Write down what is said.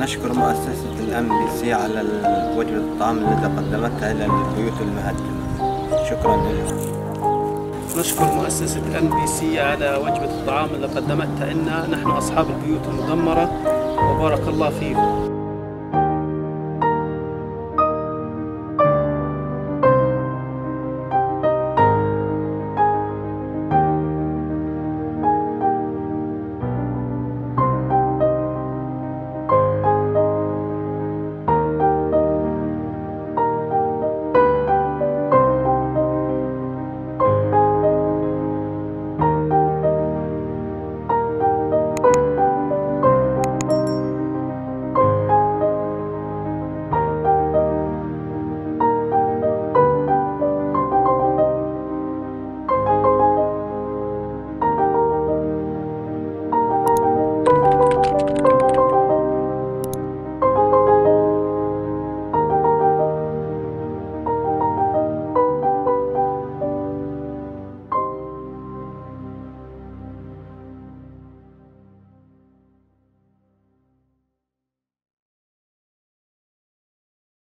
نشكر مؤسسة الMBC على وجبة الطعام التي قدمتها إلى البيوت المهدمة. شكرا لكم. نشكر مؤسسة MBC على وجبة الطعام اللي قدمتها لنا نحن أصحاب البيوت المدمرة، وبارك الله فيكم.